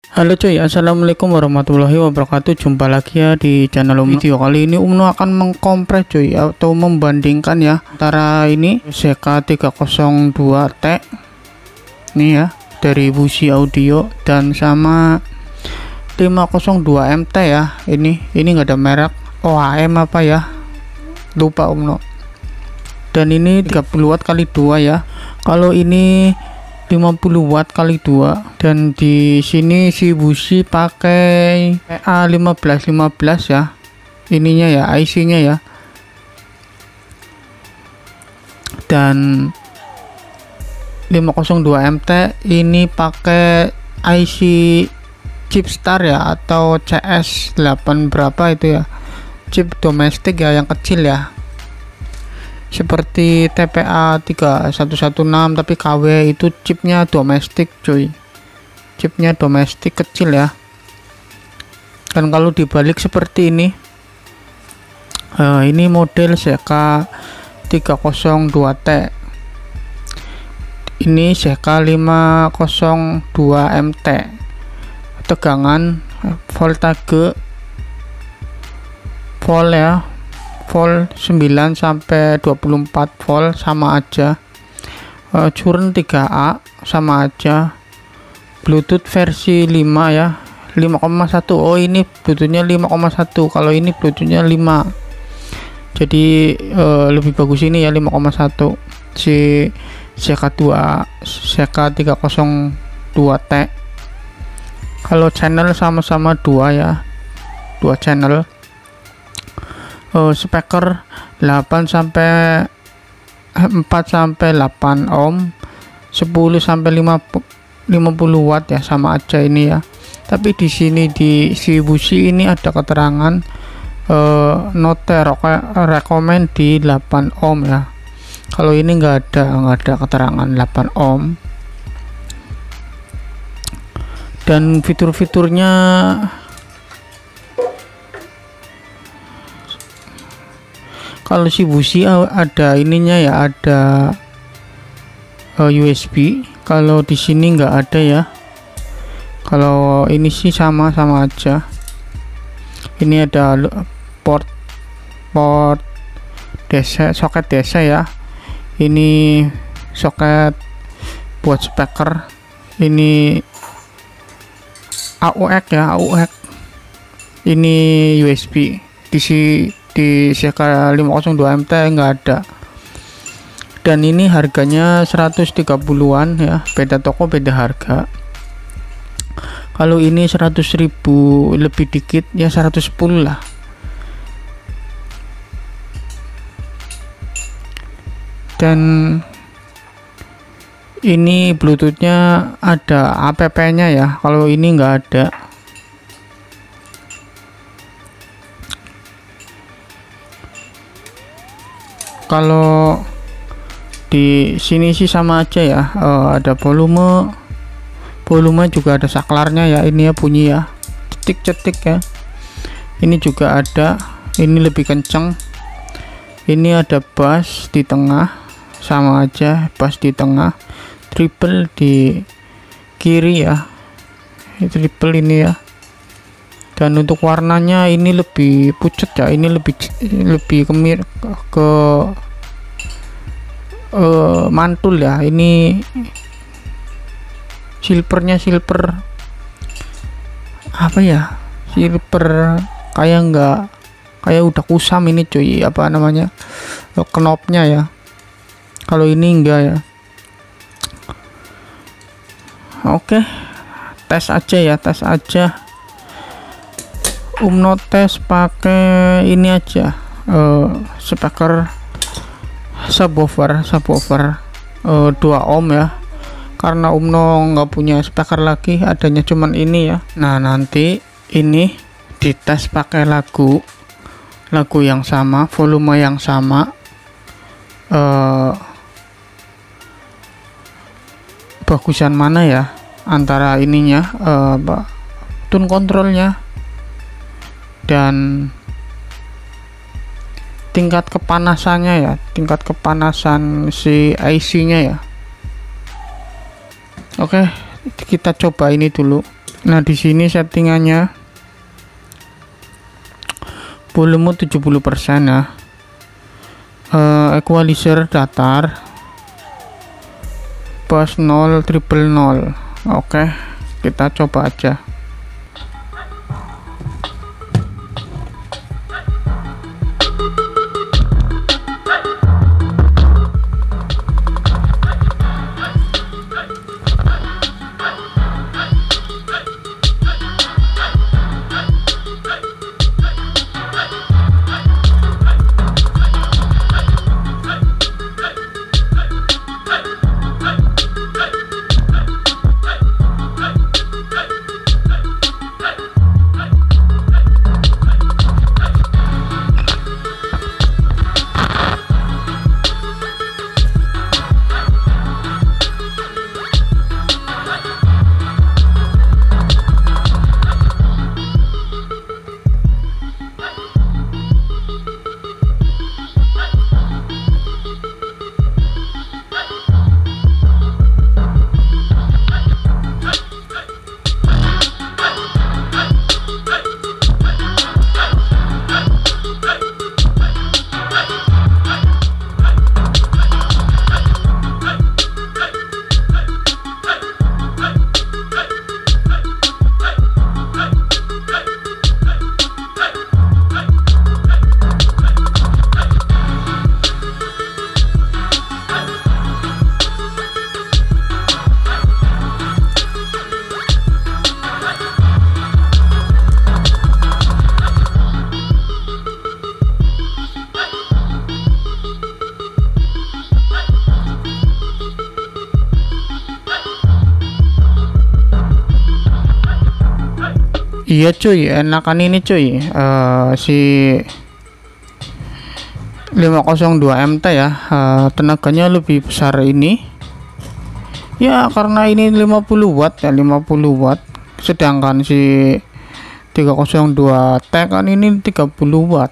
Halo cuy, assalamualaikum warahmatullahi wabarakatuh. Jumpa lagi ya di channel Umno. Video kali ini Umno akan mengkompres cuy, atau membandingkan ya antara ini ZK302T ini ya dari Wuxi Audio dan sama 502MT ya. Ini nggak ada merek OAM apa ya, lupa Umno. Dan ini 30 watt kali 2 ya. Kalau ini 50 watt kali 2, dan di sini si Wuxi pakai PA1515 ya, ininya ya, IC-nya ya. Dan 502MT ini pakai IC Chipstar ya, atau CS8 berapa itu ya, chip domestik ya, yang kecil ya, seperti TPA 3116, tapi KW itu chipnya domestik cuy, chipnya domestik kecil ya. Dan kalau dibalik seperti ini, ini model ZK302T, ini ZK502MT, tegangan voltage volt ya, volt 9 sampai 24 volt sama aja, current 3A sama aja, Bluetooth versi 5 ya, 5,1. oh ini Bluetoothnya 5,1, kalau ini Bluetoothnya 5, jadi lebih bagus ini ya, 5,1 si ZK302T. kalau channel sama-sama 2 ya, 2 channel. Speaker 8 sampai 4 sampai 8 ohm, 10 sampai 50 watt ya, sama aja ini ya. Tapi di sini di si Wuxi ini ada keterangan note recommend di 8 ohm ya. Kalau ini nggak ada keterangan 8 ohm. Dan fitur-fiturnya, kalau si Wuxi ada ininya ya, ada USB. Kalau di sini nggak ada ya. Kalau ini sih sama aja. Ini ada port DC, soket DC ya. Ini soket buat speaker. Ini AUX ya, AUX. Ini USB. Di ZK502MT nggak ada. Dan ini harganya 130-an ya, beda toko beda harga. Kalau ini 100.000 lebih dikit ya, 110 lah. Dan ini Bluetoothnya ada app-nya ya, kalau ini nggak ada. Kalau di sini sih sama aja ya, ada volume juga ada saklarnya ya, ini ya, bunyi ya, cetik ya. Ini juga ada, ini lebih kenceng. Ini ada bass di tengah, sama aja, bass di tengah, triple di kiri ya, triple ini ya. Dan untuk warnanya ini lebih pucat ya, ini lebih ke mantul ya. Ini silver apa ya, silver kayak udah kusam ini cuy, apa namanya, knopnya ya. Kalau ini enggak ya. Oke, tes aja. Umno tes pakai ini aja, speaker subwoofer 2 ohm ya, karena Umno nggak punya speaker lagi, adanya cuman ini ya. Nah, nanti ini dites pakai lagu yang sama, volume yang sama, bagusan mana ya antara ininya, tune kontrolnya dan tingkat kepanasannya ya, tingkat kepanasan si IC nya ya. Oke, kita coba ini dulu. Nah, di sini settingannya volume 70% ya. Equalizer datar, bass 0, treble 0. Oke, kita coba aja. Iya cuy, enakan ini cuy, si 502 MT ya, tenaganya lebih besar ini ya, karena ini 50 watt ya, 50 watt, sedangkan si 302 T kan ini 30 watt.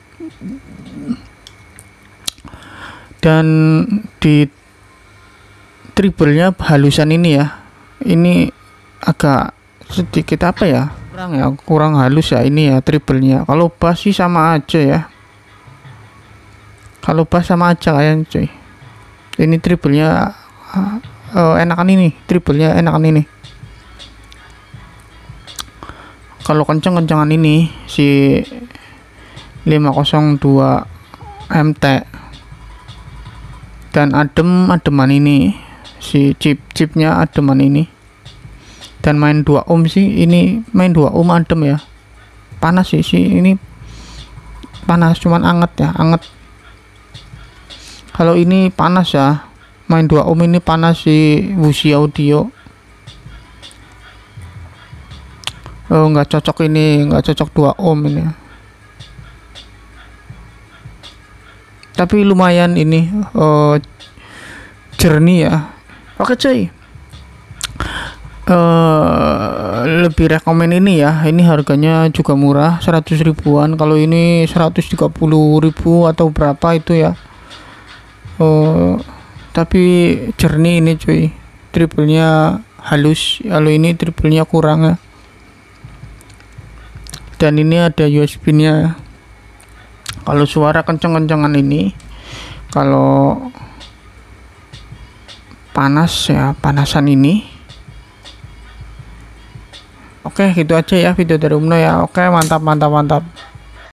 Dan di treble-nya halusan ini ya, ini agak sedikit apa ya, kurang halus ya ini ya treble-nya. Kalau bass sih sama aja ya, kalau bass sama aja kayaknya cuy. Ini treble-nya enakan ini, treble-nya enakan ini. Kalau kenceng-kencengan ini si 502 MT, dan ademan ini si chipnya ademan ini. Dan main 2 ohm sih, ini main 2 ohm adem ya, panas sih ini panas, cuman anget ya, anget. Kalau ini panas ya, main 2 ohm ini panas si Wuxi Audio. Oh, nggak cocok ini, nggak cocok 2 ohm ini, tapi lumayan ini jernih ya. Oke cuy, lebih rekomen ini ya, ini harganya juga murah, 100 ribuan. Kalau ini 130 ribu atau berapa itu ya, tapi jernih ini cuy, treble-nya halus. Kalau ini treble-nya kurang ya. Dan ini ada USB nya. Kalau suara kenceng-kencengan ini, kalau panas ya, panasan ini. Oke, gitu aja ya video dari Umno ya. Oke, mantap.